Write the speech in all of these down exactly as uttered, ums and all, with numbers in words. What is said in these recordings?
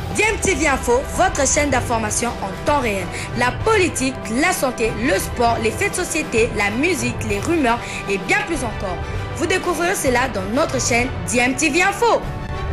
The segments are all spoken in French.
D M T V Info, votre chaîne d'information en temps réel. La politique, la santé, le sport, les faits de société, la musique, les rumeurs et bien plus encore. Vous découvrirez cela dans notre chaîne D M T V Info.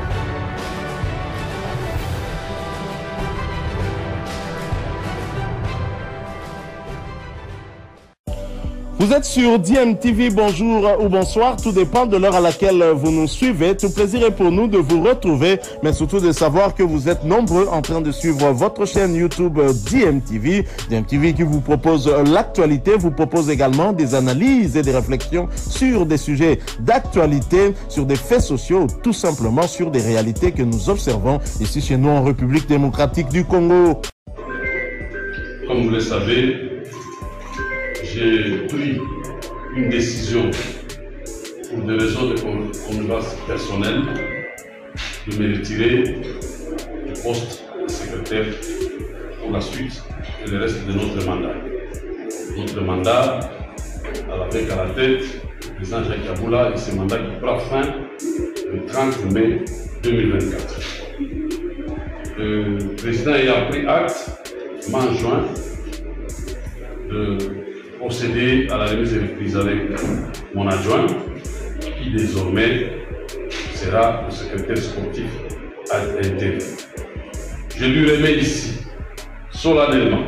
Vous êtes sur D M T V, bonjour ou bonsoir, tout dépend de l'heure à laquelle vous nous suivez. Tout plaisir est pour nous de vous retrouver, mais surtout de savoir que vous êtes nombreux en train de suivre votre chaîne YouTube D M T V. D M T V qui vous propose l'actualité, vous propose également des analyses et des réflexions sur des sujets d'actualité, sur des faits sociaux, tout simplement sur des réalités que nous observons ici chez nous en République démocratique du Congo. Comme vous le savez, j'ai pris une décision pour des raisons de convenance personnelle de me retirer du poste de secrétaire pour la suite et le reste de notre mandat. Notre mandat, avec à la tête le président Jacques Yaboula et ce mandat qui prend fin le trente mai deux mille vingt-quatre. Le président ayant pris acte m'a enjoint de procéder à la remise et reprise avec mon adjoint, qui désormais sera le secrétaire sportif à l'intérim. Je lui remets ici, solennellement,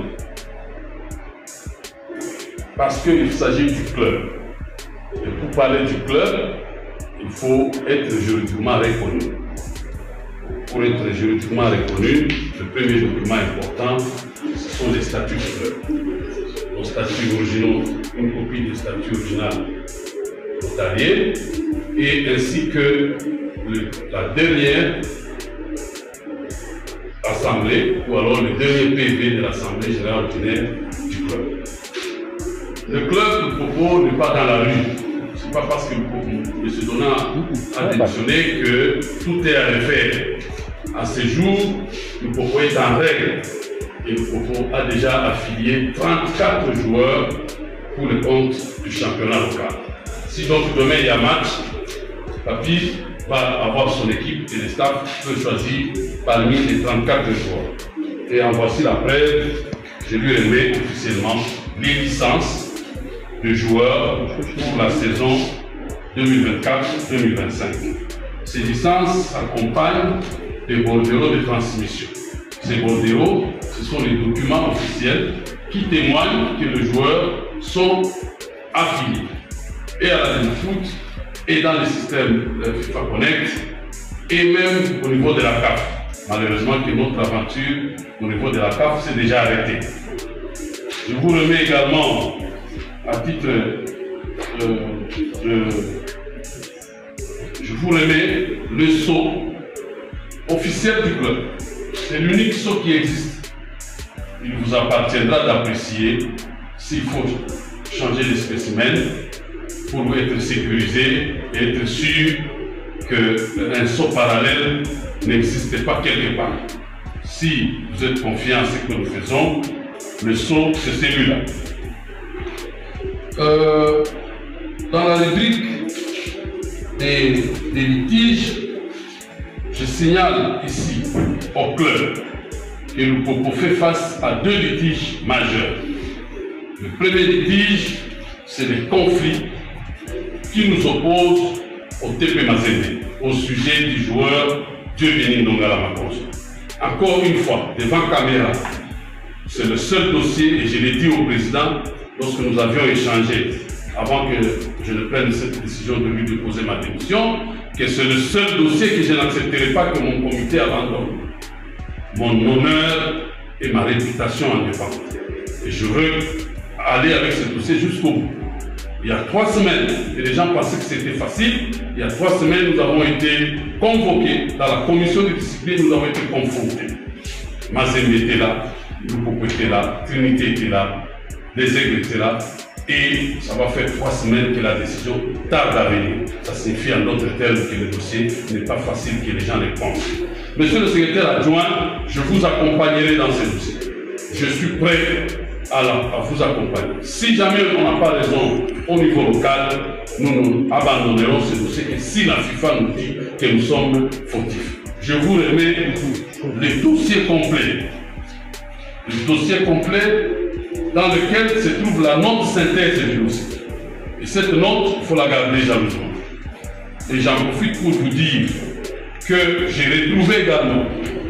parce qu'il s'agit du club. Et pour parler du club, il faut être juridiquement reconnu. Pour être juridiquement reconnu, le premier document important, ce sont les statuts du club. Nos statuts originaux, une copie des statuts originaux notariés, et ainsi que le, la dernière assemblée, ou alors le dernier P V de l'Assemblée générale ordinaire du club. Le club, le propos n'est pas dans la rue. Ce n'est pas parce que M. Donat a démissionné que tout est à refaire. À ce jour, le propos est en règle. Et le propos a déjà affilié trente-quatre joueurs pour le compte du championnat local. Si donc demain il y a match, Papi va avoir son équipe et le staff peut choisir parmi les trente-quatre joueurs. Et en voici la preuve, je lui remets officiellement les licences de joueurs pour la saison deux mille vingt-quatre deux mille vingt-cinq. Ces licences s'accompagnent des bordereaux de transmission. Ces bordereaux, ce sont les documents officiels qui témoignent que les joueurs sont affiliés et à la foot et dans le système FIFA Connect et même au niveau de la C A F. Malheureusement que notre aventure au niveau de la C A F s'est déjà arrêtée. Je vous remets également à titre de, de je vous remets le sceau officiel du club. C'est l'unique sceau qui existe. Il vous appartiendra d'apprécier s'il faut changer les spécimens pour être sécurisé et être sûr qu'un sceau parallèle n'existe pas quelque part. Si vous êtes confiant en ce que nous faisons, le sceau, c'est celui-là. Euh, dans la rubrique des, des litiges, je signale ici au club que le Popo fait face à deux litiges majeurs. Le premier litige, c'est les conflits qui nous opposent au T P Mazembe, au sujet du joueur Dieudonné Ndongala Makoso. Encore une fois, devant caméra, c'est le seul dossier, et je l'ai dit au président lorsque nous avions échangé, avant que je ne prenne cette décision de lui déposer ma démission, que c'est le seul dossier que je n'accepterai pas que mon comité abandonne. Mon honneur et ma réputation en dépendent. Et je veux aller avec ce dossier jusqu'au bout. Il y a trois semaines, et les gens pensaient que c'était facile, il y a trois semaines, nous avons été convoqués dans la commission de discipline, nous avons été confrontés. Mazembe était là, Lupopo était là, Trinité était là, les aigles étaient là, et ça va faire trois semaines que la décision tarde à venir. Ça signifie en d'autres termes que le dossier n'est pas facile que les gens le pensent. Monsieur le secrétaire adjoint, je vous accompagnerai dans ce dossier. Je suis prêt à, la, à vous accompagner. Si jamais on n'a pas raison au niveau local, nous nous abandonnerons ce dossier et si la FIFA nous dit que nous sommes fautifs. Je vous remets le dossier complet. Le dossier complet dans lequel se trouve la note synthèse du dossier. Et cette note, il faut la garder jalousement. Et j'en profite pour vous dire que j'ai retrouvé également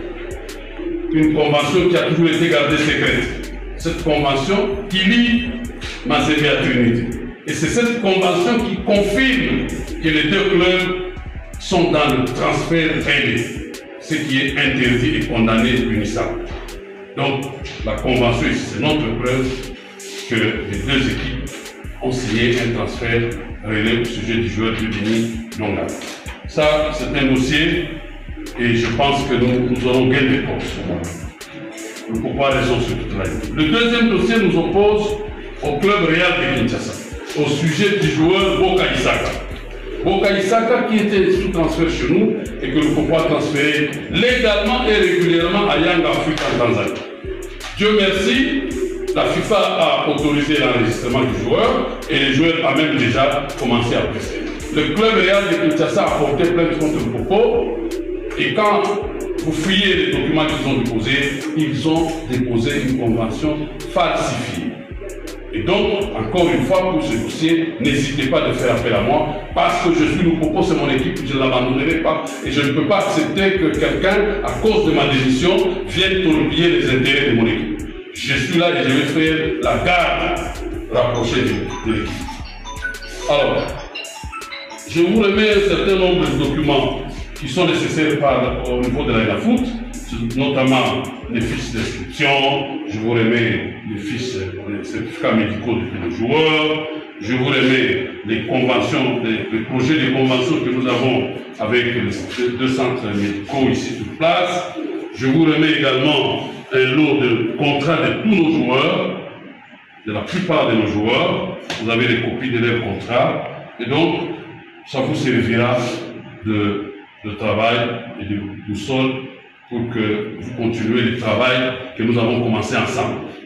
une convention qui a toujours été gardée secrète. Cette convention qui lie Mazembe à Trinité. Et c'est cette convention qui confirme que les deux clubs sont dans le transfert réel, ce qui est interdit et condamné et punissable. Donc, la convention ici, c'est notre preuve que les deux équipes ont signé un transfert réel au sujet du joueur du Béni Longa. Ça, c'est un dossier et je pense que nous, nous aurons gain de cause. Pourquoi raison sur toute la ligne. Le deuxième dossier nous oppose au club Real de Kinshasa, au sujet du joueur Boka Isaka. Boka Isaka qui était sous transfert chez nous et que nous pouvons transférer légalement et régulièrement à Young Africa en Tanzanie. Dieu merci, la FIFA a autorisé l'enregistrement du joueur et les joueurs ont même déjà commencé à presser. Le club Real de Kinshasa a porté plainte contre le Popo et quand vous fouillez les documents qu'ils ont déposés, ils ont déposé une convention falsifiée. Et donc, encore une fois, pour ce dossier, n'hésitez pas de faire appel à moi, parce que je suis le Popo, c'est mon équipe, je ne l'abandonnerai pas, et je ne peux pas accepter que quelqu'un, à cause de ma décision, vienne torpiller les intérêts de mon équipe. Je suis là et je vais faire la garde rapprochée de, de l'équipe. Alors, je vous remets un certain nombre de documents qui sont nécessaires par, au niveau de la foot, notamment les fiches d'inscription, je vous remets les fiches, les certificats médicaux de tous les joueurs, je vous remets les conventions, les, les projets de conventions que nous avons avec les deux centres médicaux ici sur place, je vous remets également un lot de contrats de tous nos joueurs, de la plupart de nos joueurs, vous avez les copies de leurs contrats, et donc ça vous servira de de travail et de, de sol pour que vous continuez le travail que nous avons commencé ensemble.